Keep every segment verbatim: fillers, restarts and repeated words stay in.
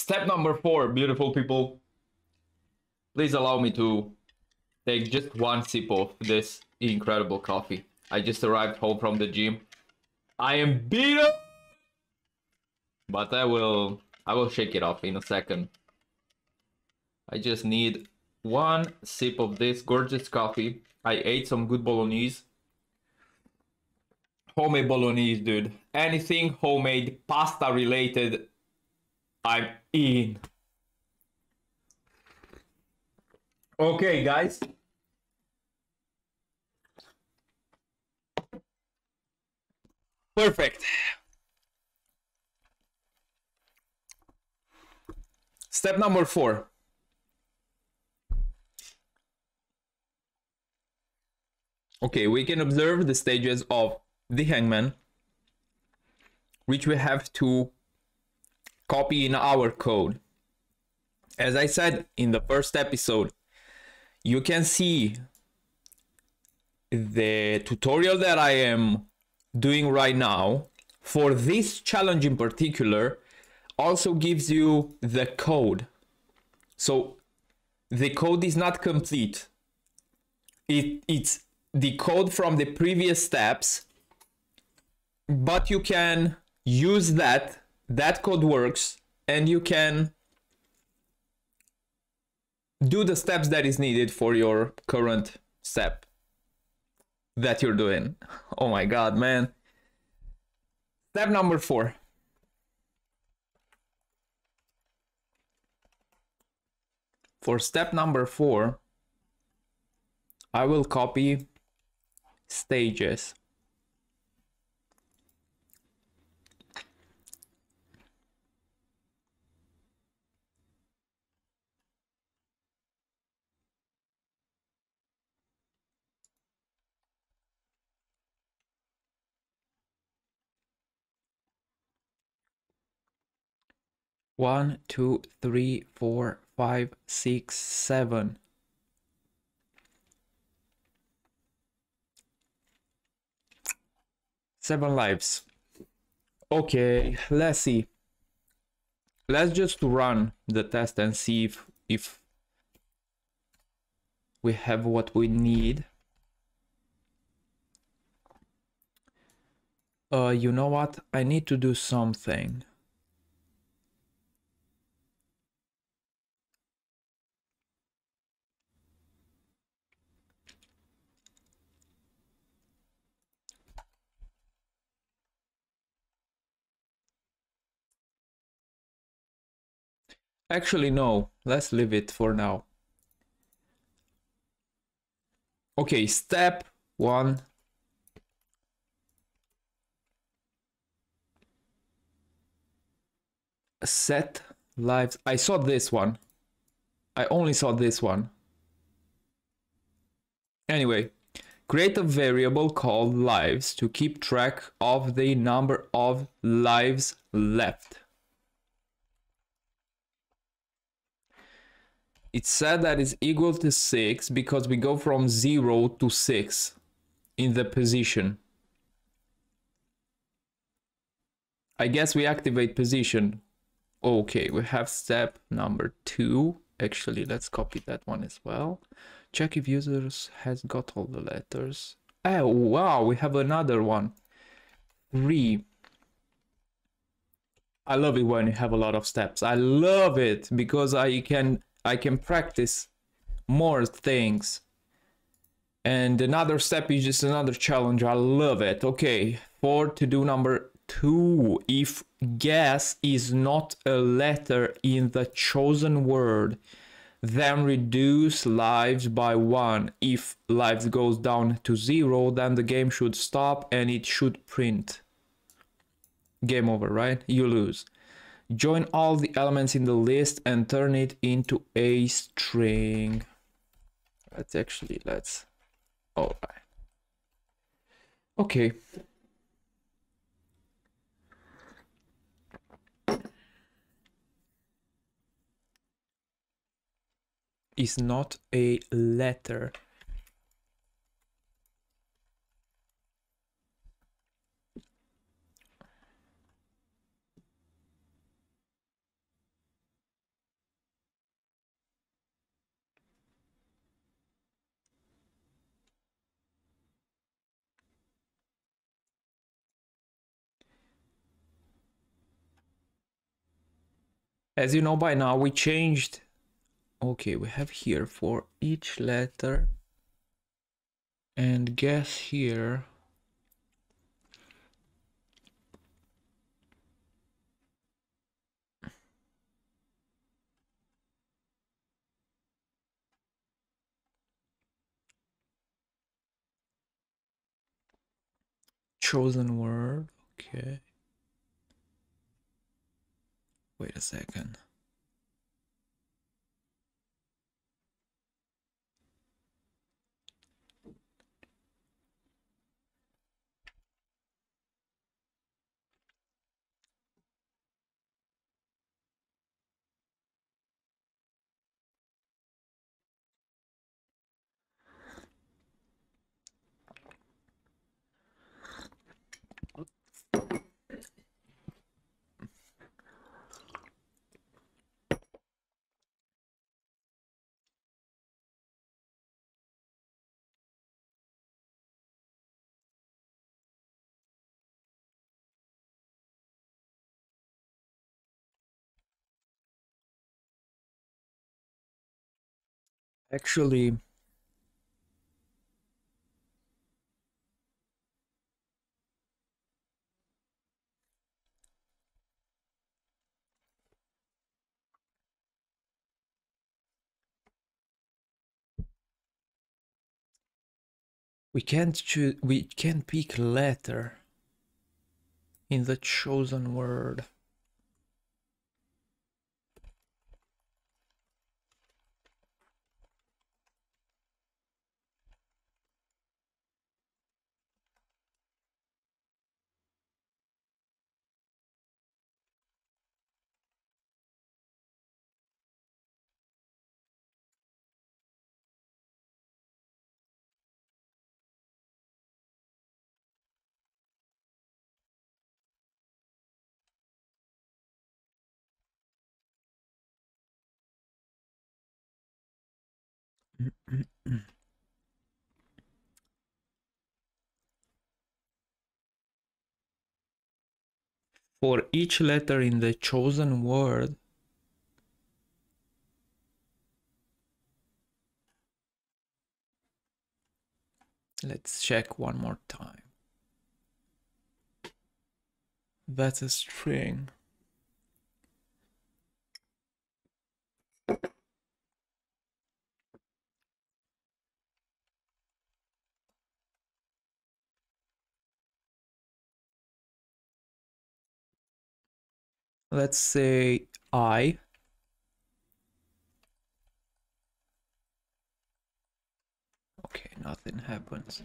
Step number four, beautiful people. Please allow me to take just one sip of this incredible coffee. I just arrived home from the gym. I am beat up, but I will I will shake it off in a second. I just need one sip of this gorgeous coffee. I ate some good bolognese. Homemade bolognese, dude. Anything homemade, pasta related, I'm in. Okay, guys. Perfect. Step number four. Okay, we can observe the stages of the hangman, which we have to copy in our code. As I said in the first episode, you can see the tutorial that I am doing right now for this challenge in particular also gives you the code. So the code is not complete. It, it's the code from the previous steps, but you can use that. That code works, and you can do the steps that is needed for your current step that you're doing. Oh my god, man. Step number four. For step number four, I will copy stages. One, two, three, four, five, six, seven. Seven lives. Okay, let's see. Let's just run the test and see if, if we have what we need. Uh, you know what? I need to do something. Actually, no. Let's leave it for now. Okay, step one. Set lives. I saw this one. I only saw this one. Anyway, create a variable called lives to keep track of the number of lives left. It said that is equal to six because we go from zero to six in the position. I guess we activate position. Okay, we have step number two. Actually, let's copy that one as well. Check if users has got all the letters. Oh, wow, we have another one. Three. I love it when you have a lot of steps. I love it because I can I can practice more things. And another step is just another challenge. I love it. Okay, for to do number two. If guess is not a letter in the chosen word, then reduce lives by one. If lives goes down to zero, then the game should stop and it should print. Game over, right? You lose. Join all the elements in the list and turn it into a string. Let's actually, let's, all right. Okay. Is not a letter. As you know by now, we changed. Okay, we have here for each letter. And guess here. Chosen word. Okay. Wait a second. Actually, we can't choose. We can't pick letter in the chosen word. For each letter in the chosen word, let's check one more time. That's a string. Let's say I. Okay, nothing happens.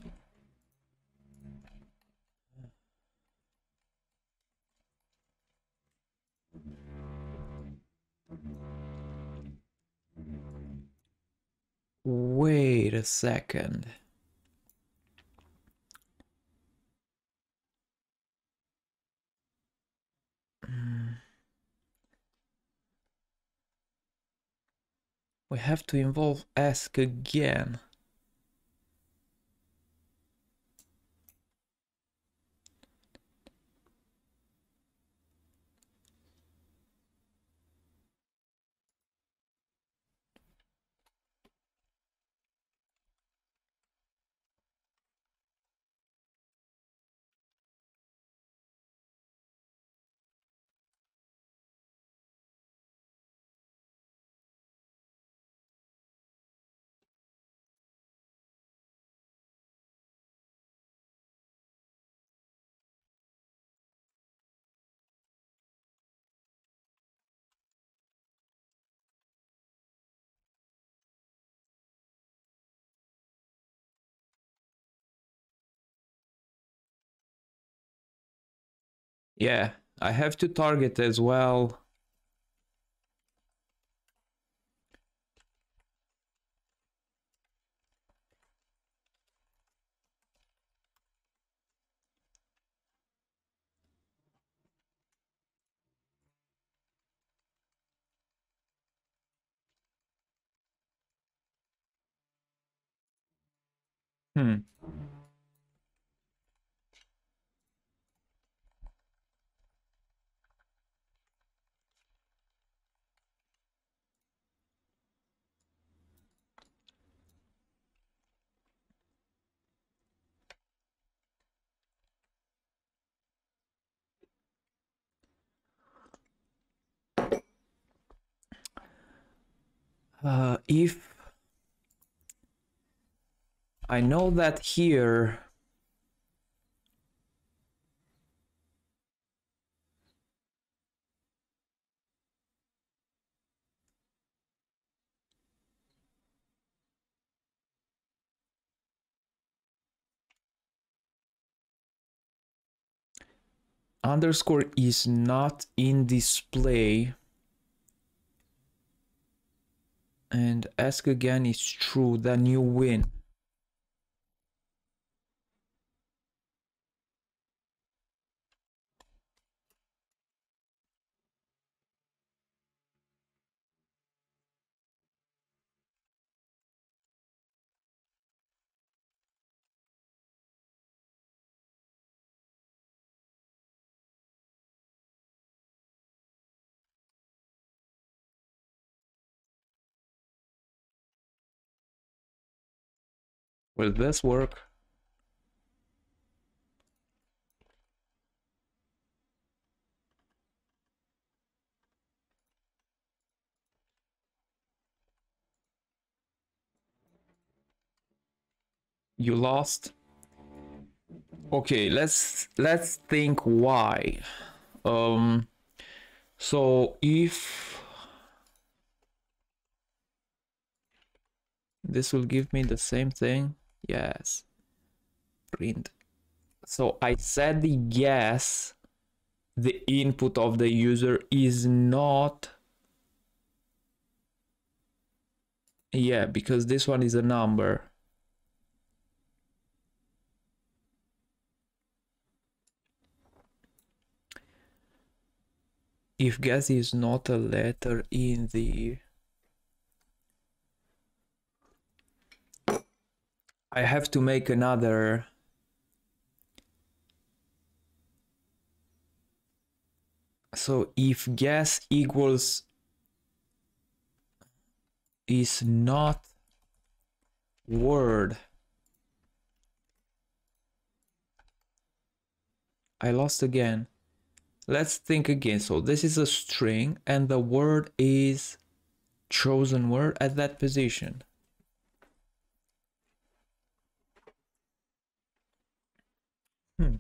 Wait a second. Mm. We have to involve ask again. Yeah, I have to target as well. Hmm. Uh, if I know that here underscore is not in display and ask again is true, then you win. Will this work? You lost. Okay, let's let's think why. Um so if this will give me the same thing, yes, print. So I said the yes, the input of the user is not, yeah, because this one is a number. If guess is not a letter in the, I have to make another, so if guess equals is not word, I lost again. Let's think again. So this is a string and the word is chosen word at that position. Hmm.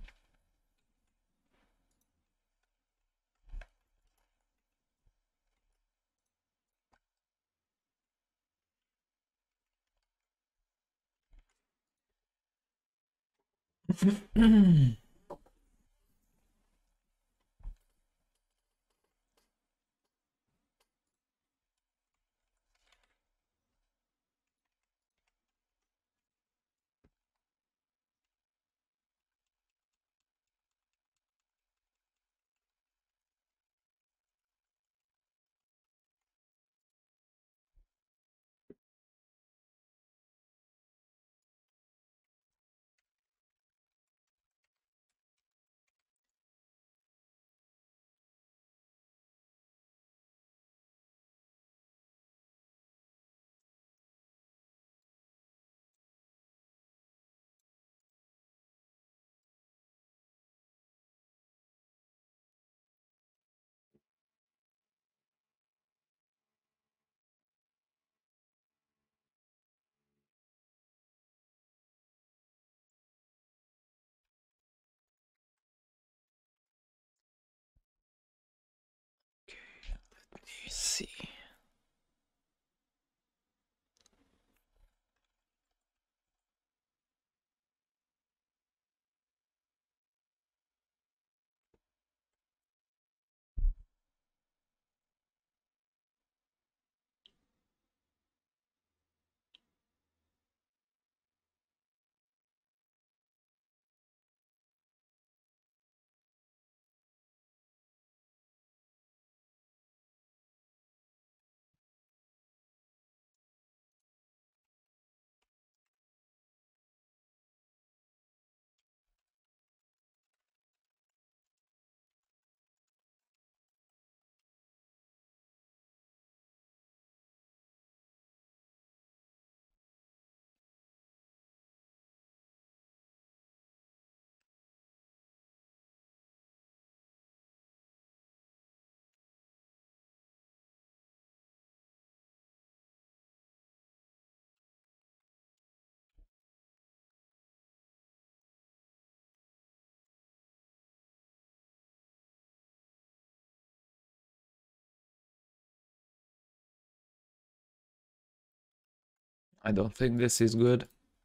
I don't think this is good.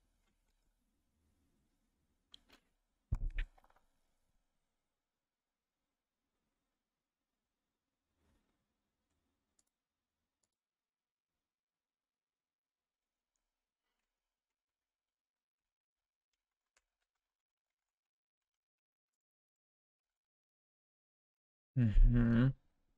Mm-hmm.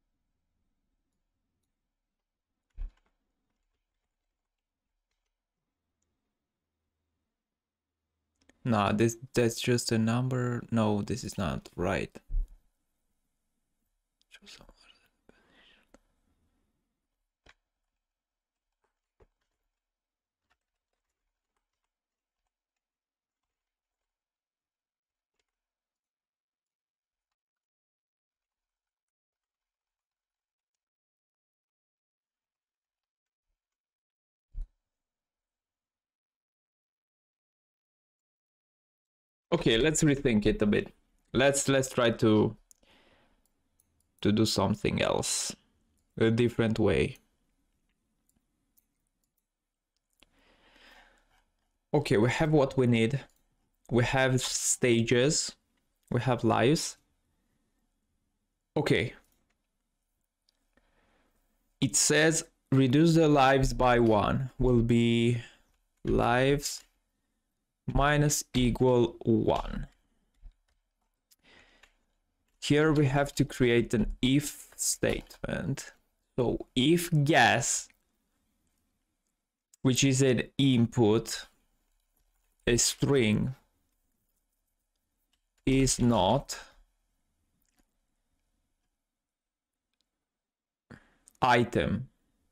Nah, this that's just a number. No, this is not right. Okay, let's rethink it a bit. Let's let's try to to do something else, a different way. Okay, we have what we need. We have stages. We have lives. Okay. It says reduce the lives by one will be lives minus equal one. Here we have to create an if statement. So if guess, which is an input, a string, is not item.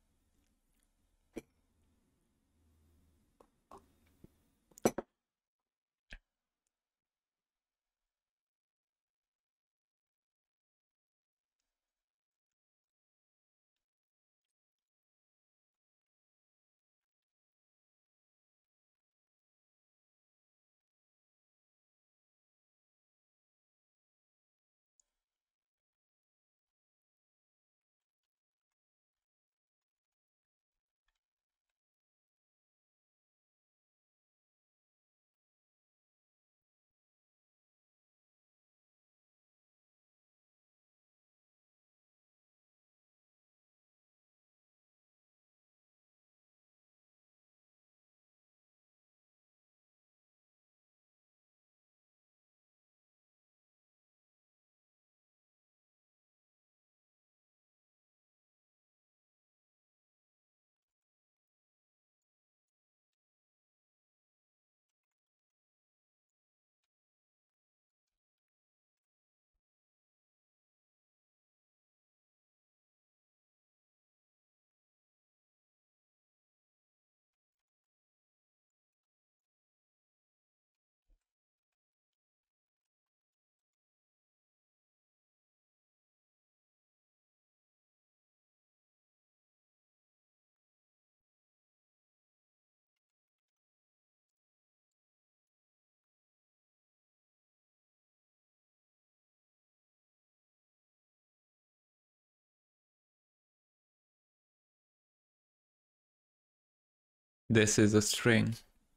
This is a string.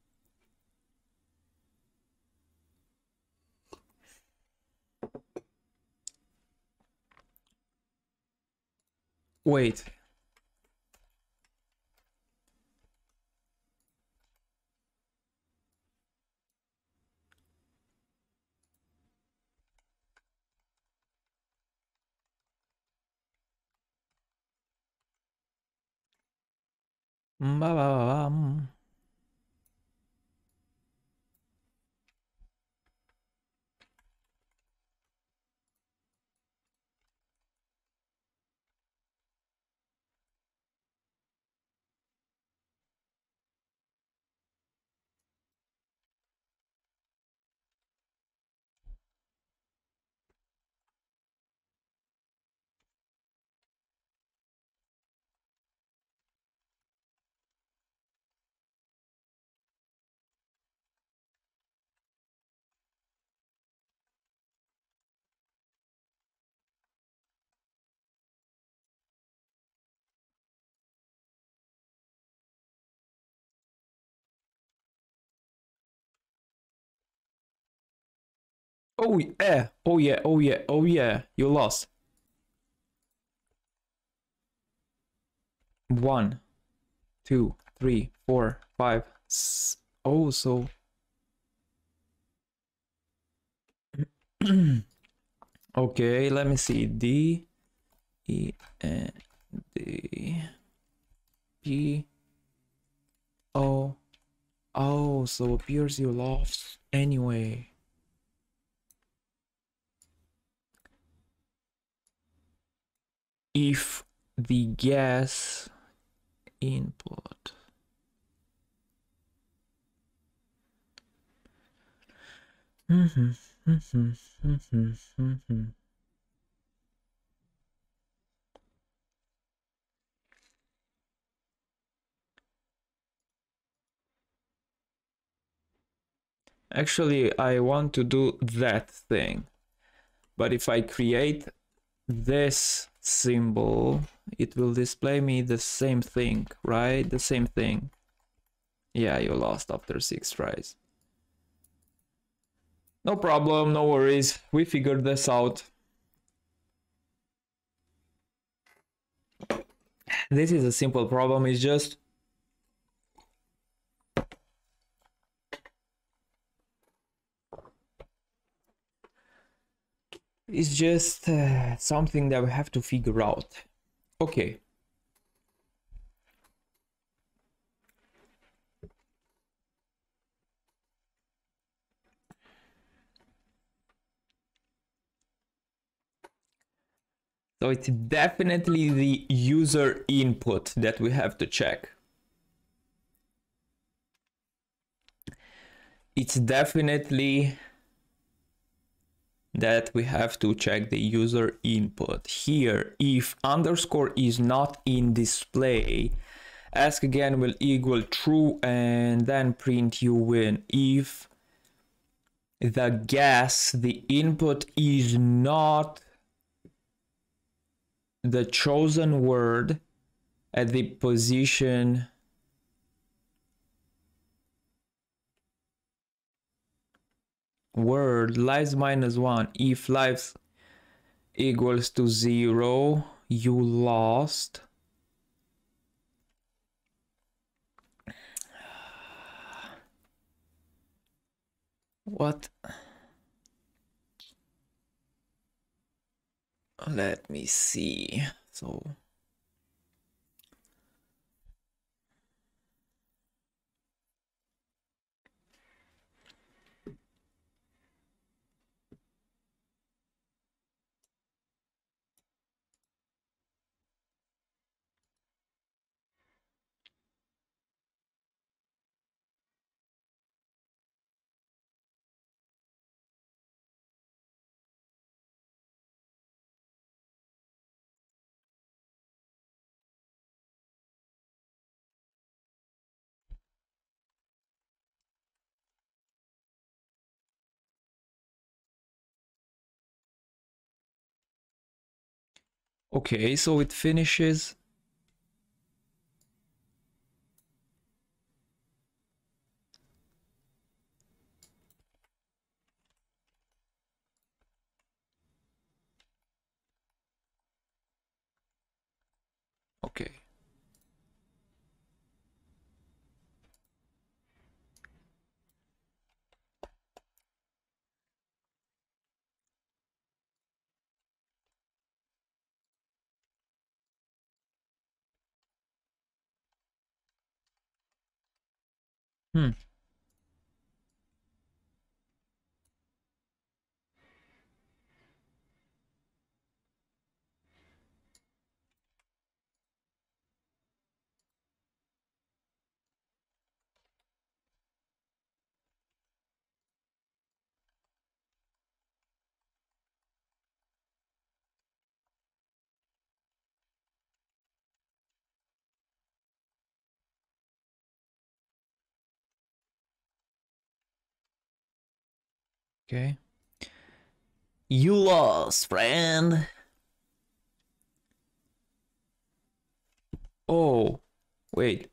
Wait. Ba-ba-ba-bum. Oh yeah, oh yeah, oh yeah, oh yeah, you lost. One, two, three, four, five. S oh, so. Okay, let me see. D, E, N, D, P, O. Oh, so appears you lost anyway. If the gas input mm-hmm, mm-hmm, mm-hmm, mm-hmm. Actually, I want to do that thing, but if I create this symbol, it will display me the same thing, right? The same thing. Yeah, you lost after six tries. No problem, no worries. We figured this out. This is a simple problem. It's just it's just uh, something that we have to figure out. Okay. So it's definitely the user input that we have to check. It's definitely that we have to check the user input. Here, if underscore is not in display, ask again will equal true and then print you win. If the gas, the input is not the chosen word at the position word lives minus one. If lives equals to zero, you lost. What? Let me see. So okay, so it finishes. Okay. Hmm. Okay. You lost, friend. Oh, wait.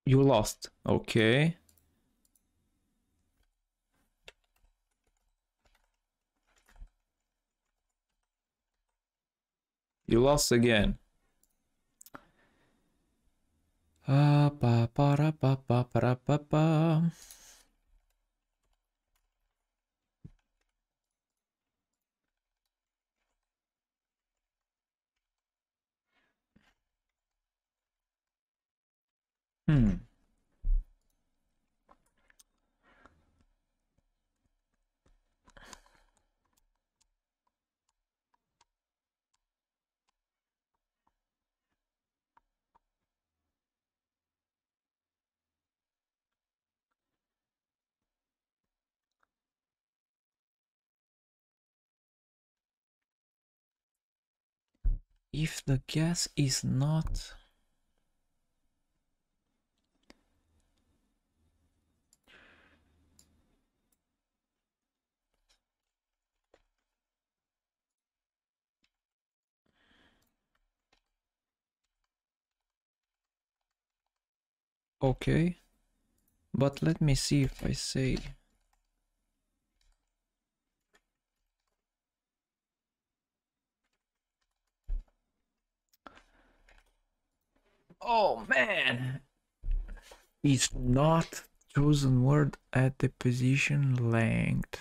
You lost. Okay. You lost again. Ah, pa, para, pa, pa, para, pa, pa. Hmm. If the gas is not... Okay. But let me see if I say... Oh man! It's not chosen word at the position length.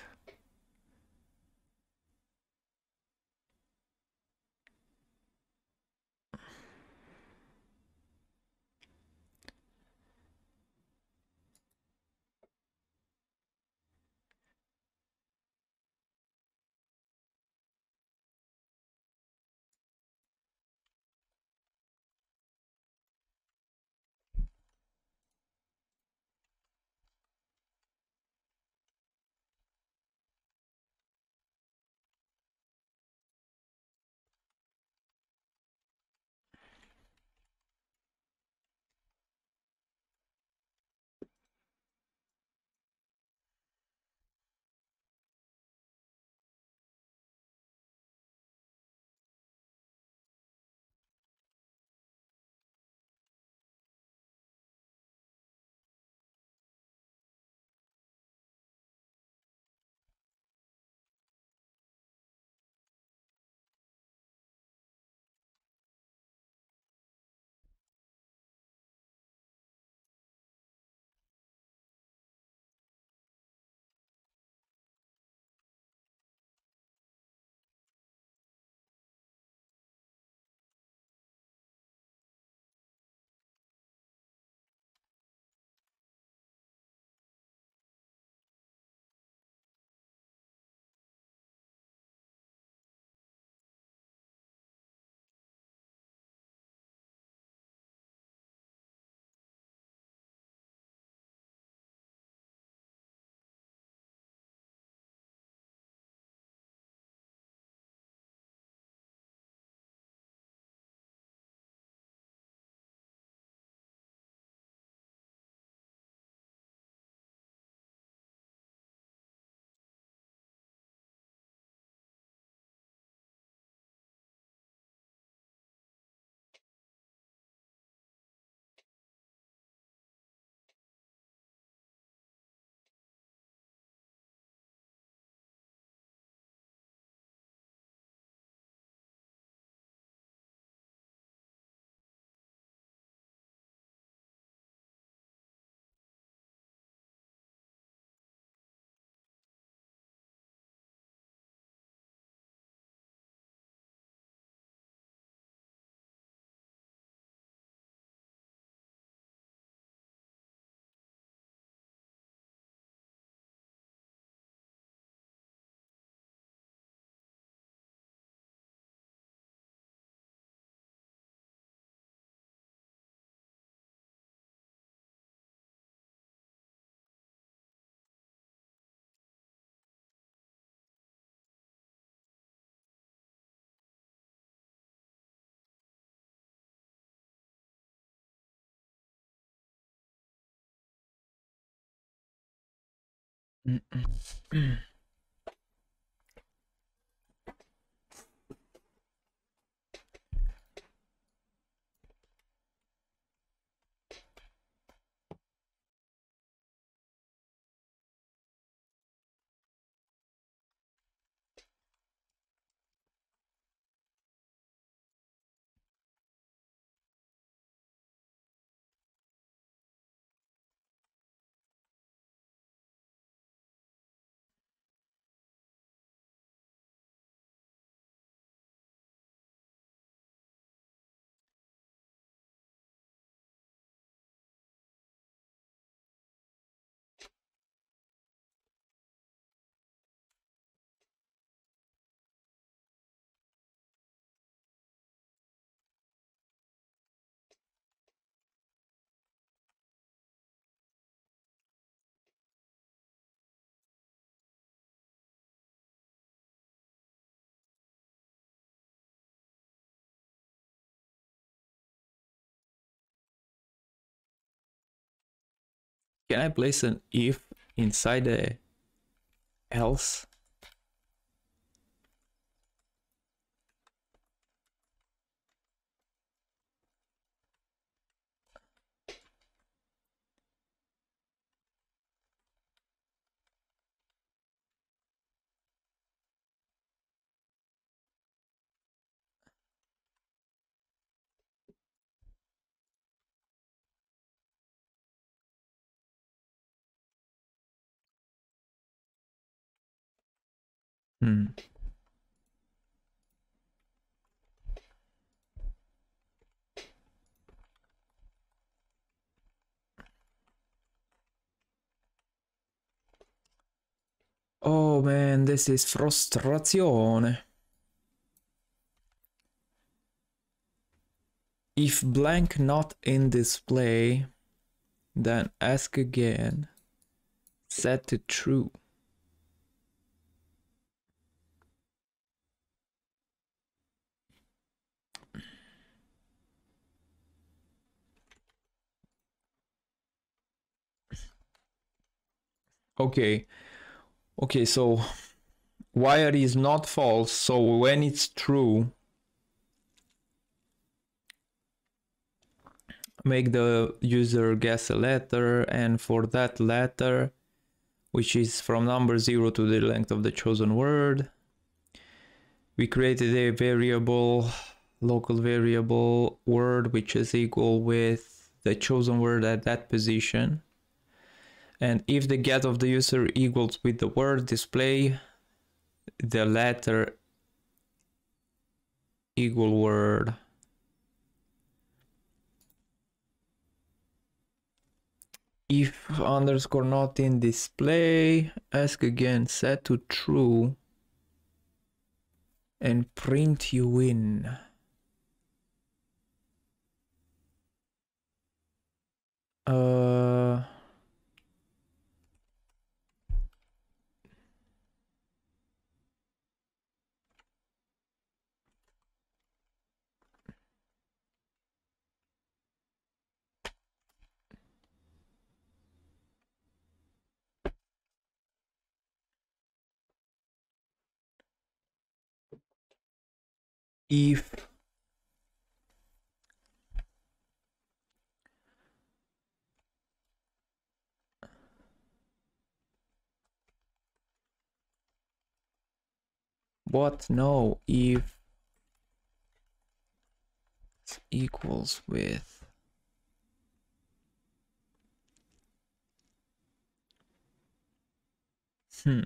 Can I place an if inside the else? Hmm. Oh man, this is frustrazione. If blank not in display, then ask again. Set to true. Okay. Okay, so wire is not false, so when it's true, make the user guess a letter, and for that letter, which is from number zero to the length of the chosen word, we created a variable, local variable word, which is equal with the chosen word at that position. And if the get of the user equals with the word, display the letter equal word. If underscore not in display, ask again, set to true, and print you in. Uh, if what? No, if equals with hmm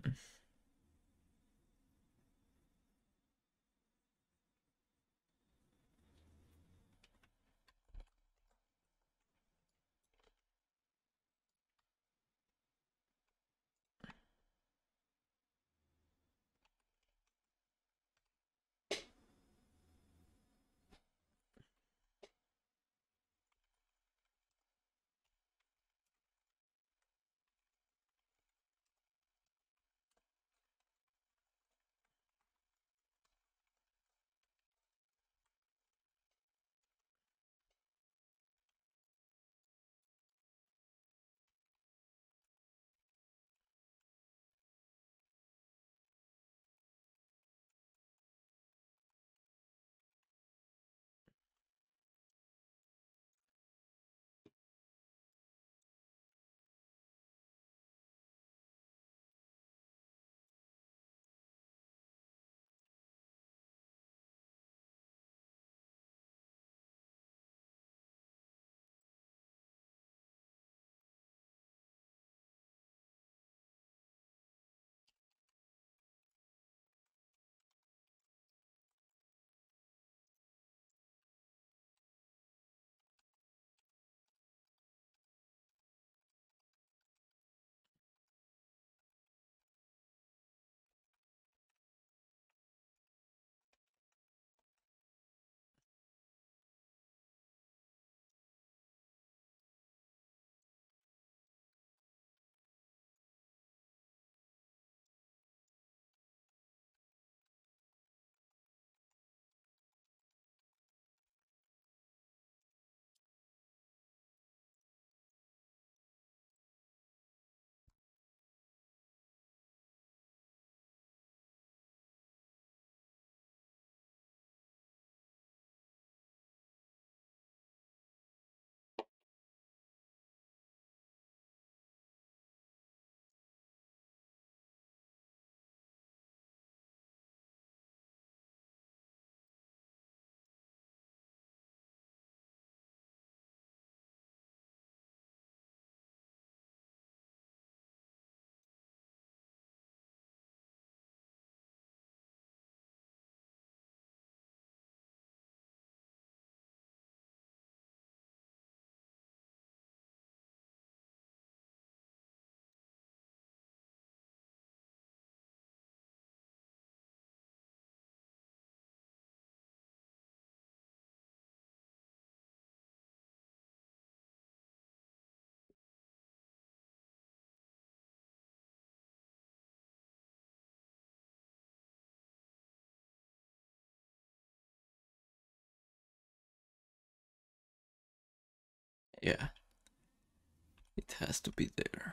Yeah, it has to be there.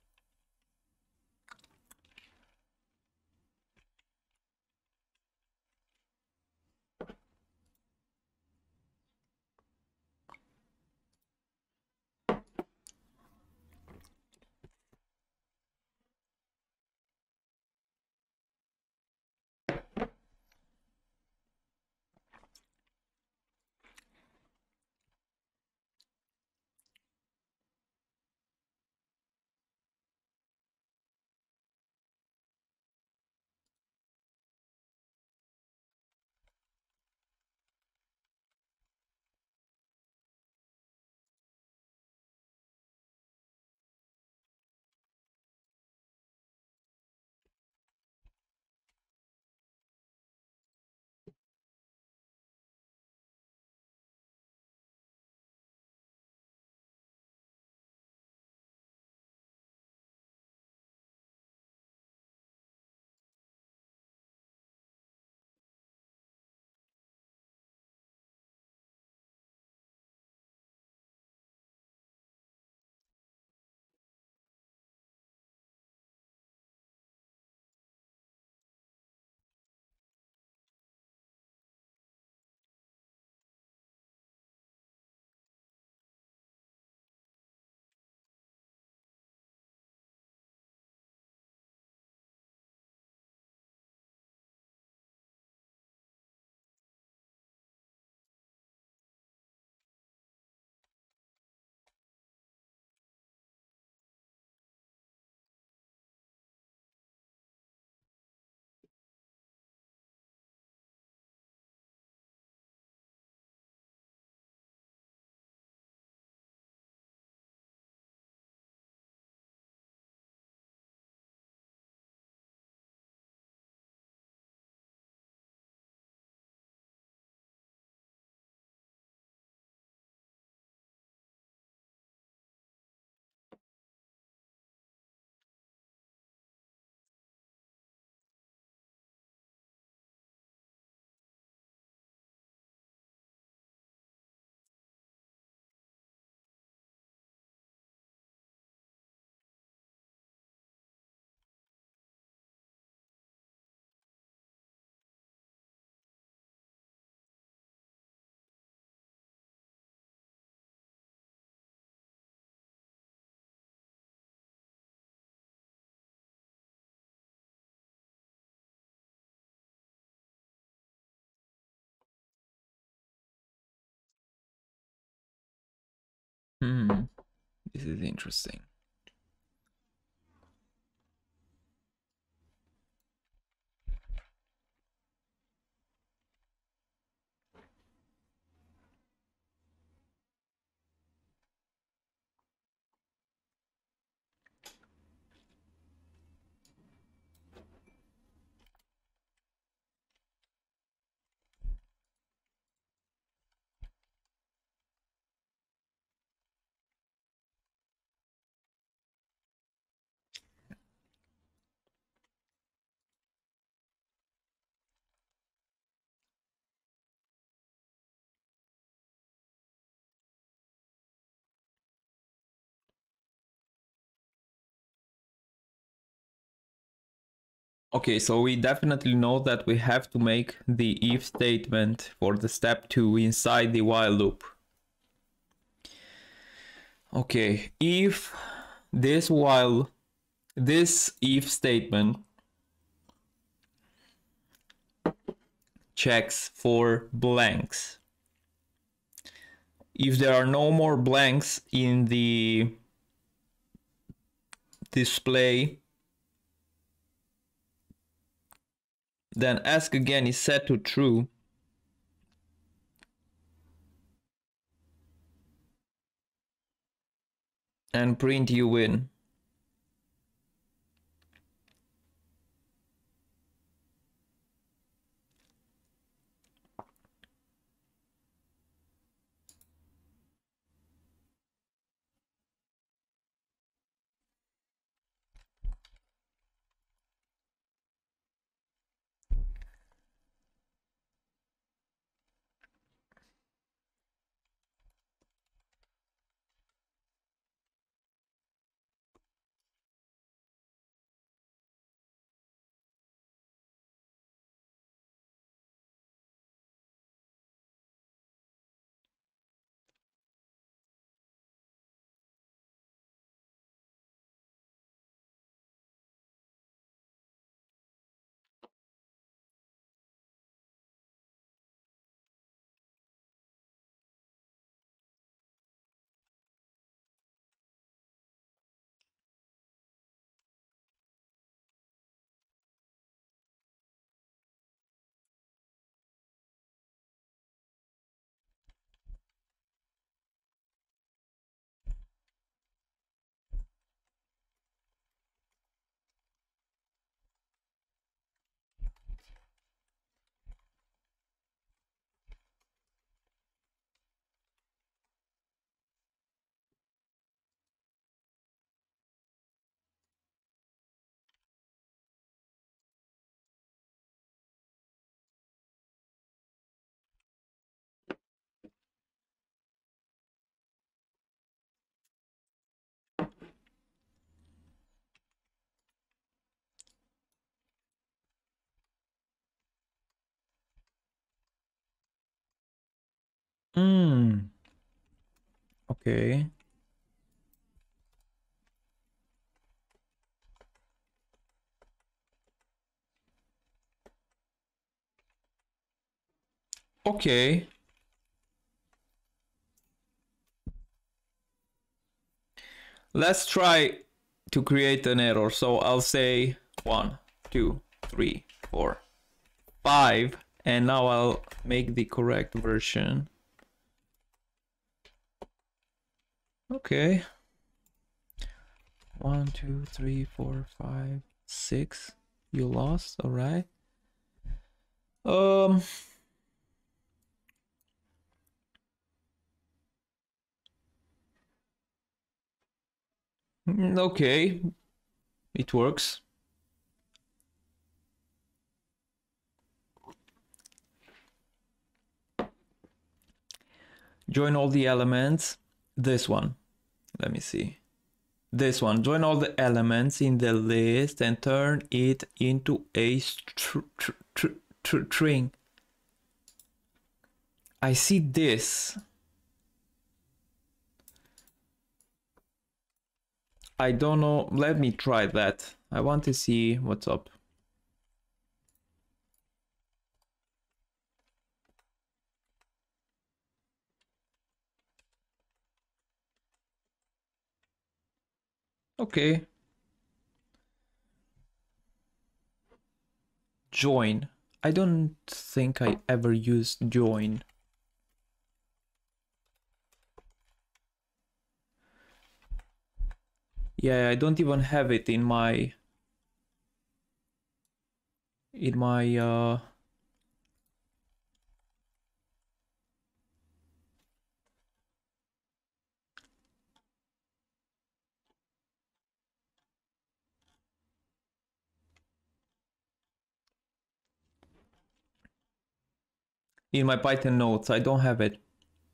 Hmm, this is interesting. Okay, so we definitely know that we have to make the if statement for the step two inside the while loop. Okay, if this while, this if statement checks for blanks. If there are no more blanks in the display, then ask again is set to true. And print you win. Hmm. Okay. Okay. Let's try to create an error. So I'll say one, two, three, four, five, and now I'll make the correct version. Okay. One, two, three, four, five, six. You lost, all right. Um. Okay, it works. Join all the elements. This one. Let me see. This one. Join all the elements in the list and turn it into a str str str string. I see this. I don't know. Let me try that. I want to see what's up. Okay. Join. I don't think I ever used join. Yeah, I don't even have it in my in my uh in my Python notes. I don't have it.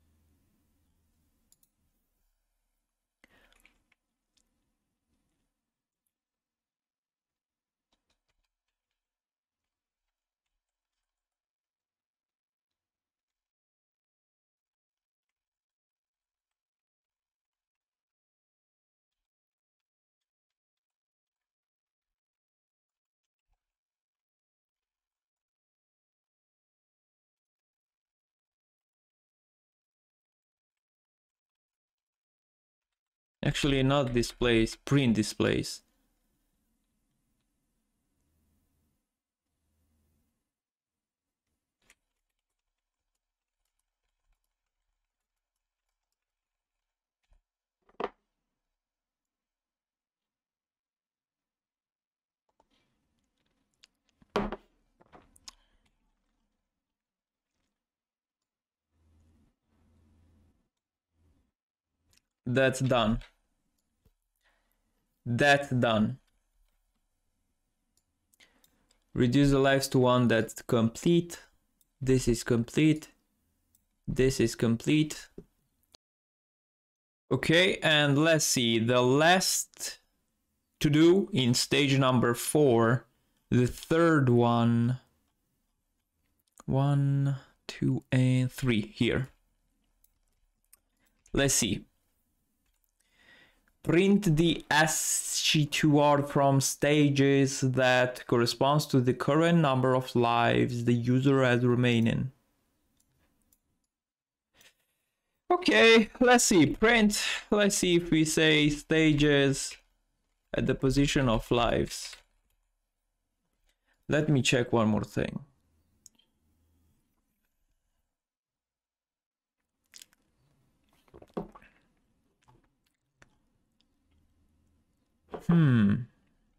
Actually, not displays, print displays. That's done. That's done. Reduce the lives to one. That's complete. This is complete. This is complete. Okay, and let's see. The last to do in stage number four, the third one. One, two, and three here. Let's see. Print the S C two R from stages that corresponds to the current number of lives the user has remaining. Okay, let's see. Print. Let's see if we say stages at the position of lives. Let me check one more thing. Hmm.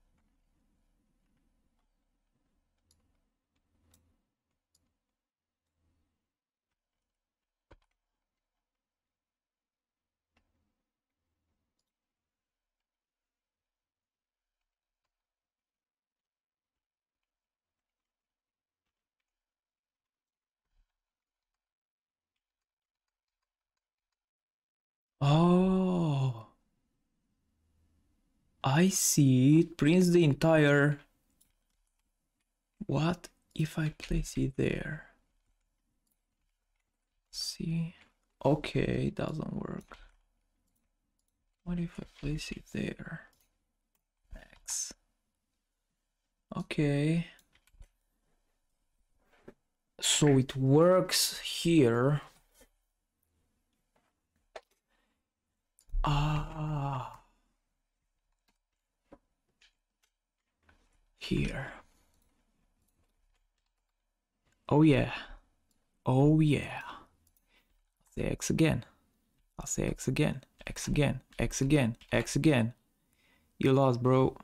Oh, I see. It prints the entire. What if I place it there? See, Okay, doesn't work. What if I place it there? X. Okay. So it works here. Ah. Here. Oh yeah. Oh yeah. I'll say X again. I'll say X again. X again. X again. X again. You lost, bro.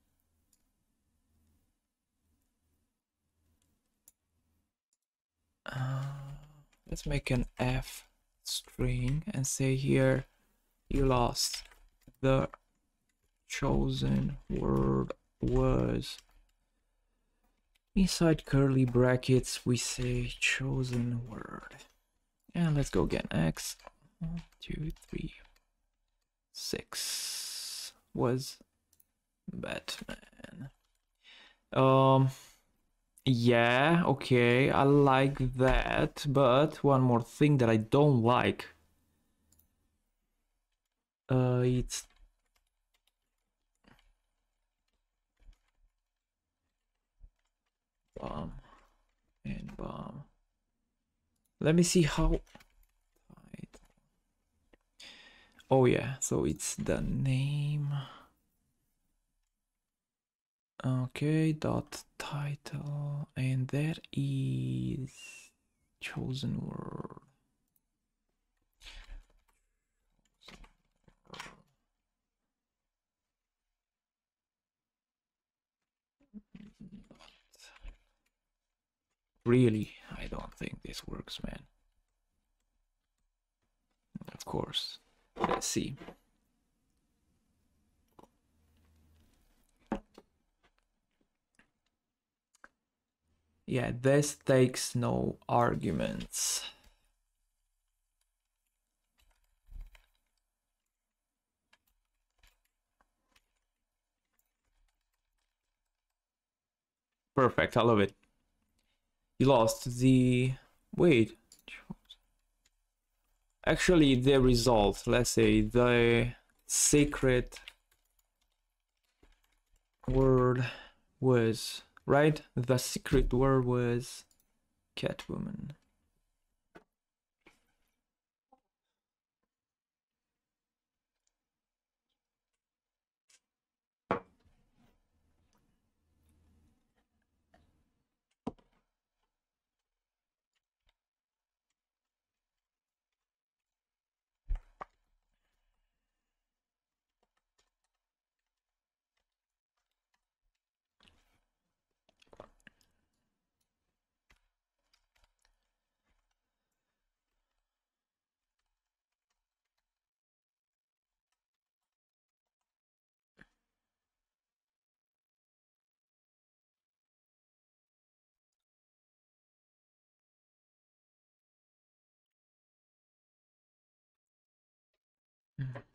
Uh, let's make an F string and say here you lost. The chosen word was, inside curly brackets we say chosen word. And let's go again. X one, two, three, six was Batman. Um yeah, okay, I like that, but one more thing that I don't like. Uh it's bomb and bomb. Let me see how. Oh yeah, so it's the name. Okay, dot title, and that is chosen word. Really, I don't think this works, man. Of course. Let's see. Yeah, this takes no arguments. Perfect, I love it. You lost the... Wait. Actually, the result, let's say the secret word was, right? The secret word was Catwoman. Mm.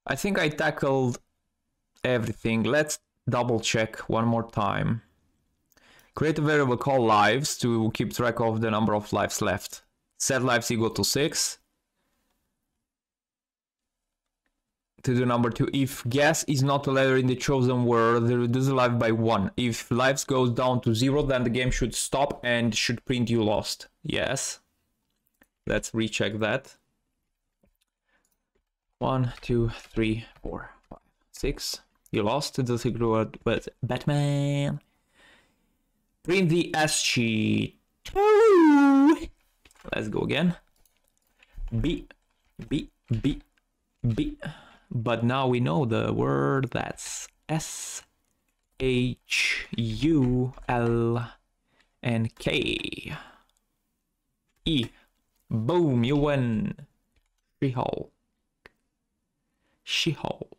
I think I tackled everything. Let's double check one more time. Create a variable called lives to keep track of the number of lives left. Set lives equal to six. To do number two, if guess is not a letter in the chosen word, reduce the life by one. If lives goes down to zero, then the game should stop and should print you lost. Yes. Let's recheck that. One, two, three, four, five, six. You lost to the secret word with Batman. Print the S sheet. Let's go again. B, B, B, B. But now we know the word. That's S H U L and K. E. Boom, you win. She-Hulk. She-Hulk.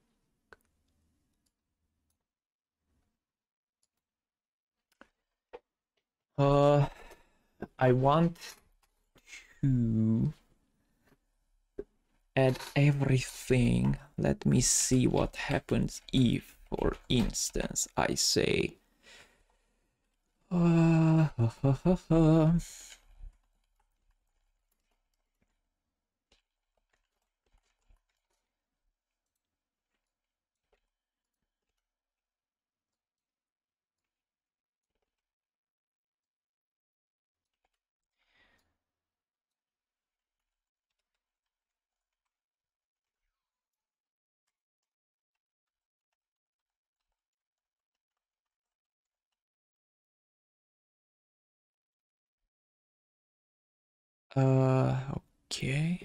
Uh, I want to add everything. Let me see what happens if, for instance, I say uh, uh, uh, uh, uh. Uh, okay.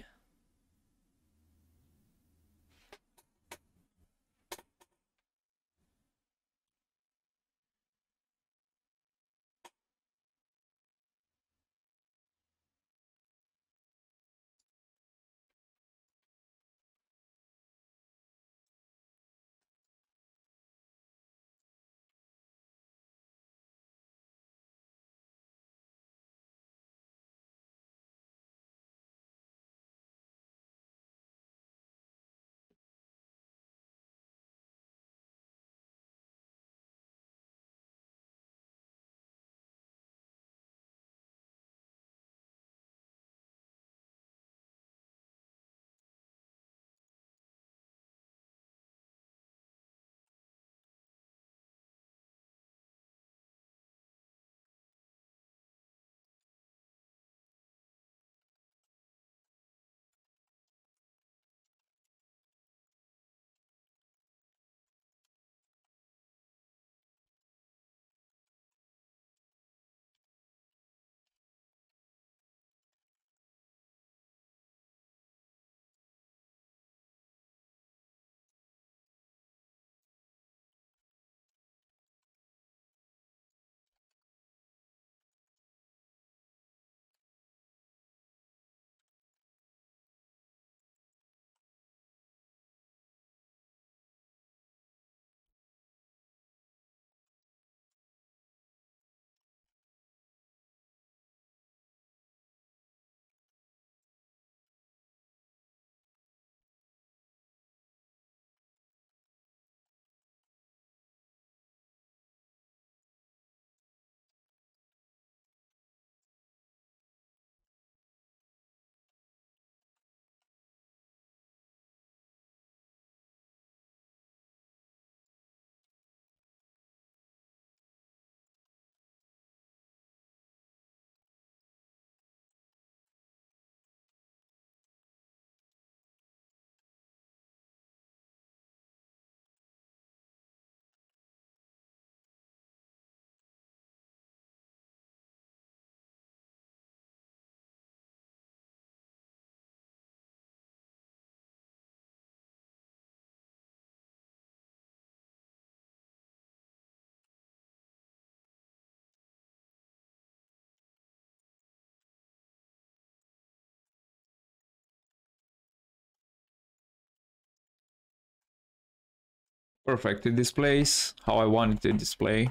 Perfect. It displays how I want it to display.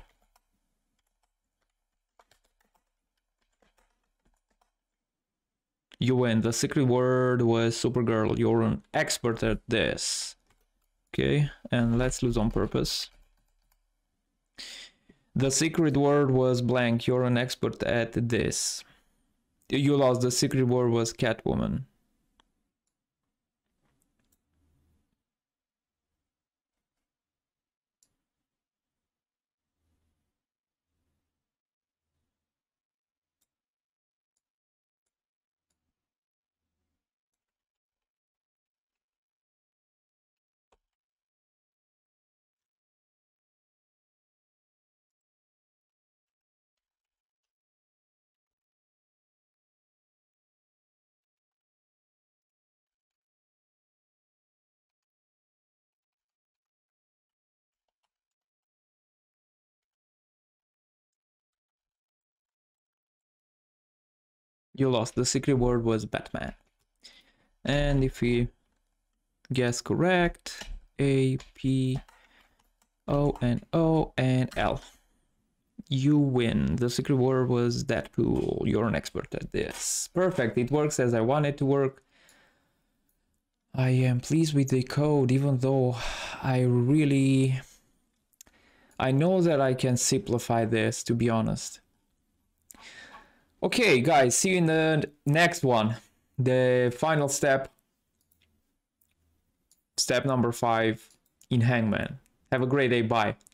You win. The secret word was Supergirl. You're an expert at this. Okay, and let's lose on purpose. The secret word was blank. You're an expert at this. You lost. The secret word was Catwoman. You lost. The secret word was Batman. And if we guess correct, A, P, O, and O, and L. You win. The secret word was Deadpool. You're an expert at this. Perfect. It works as I want it to work. I am pleased with the code, even though I really... I know that I can simplify this, to be honest. Okay, guys, see you in the next one. The final step. Step number five in Hangman. Have a great day. Bye.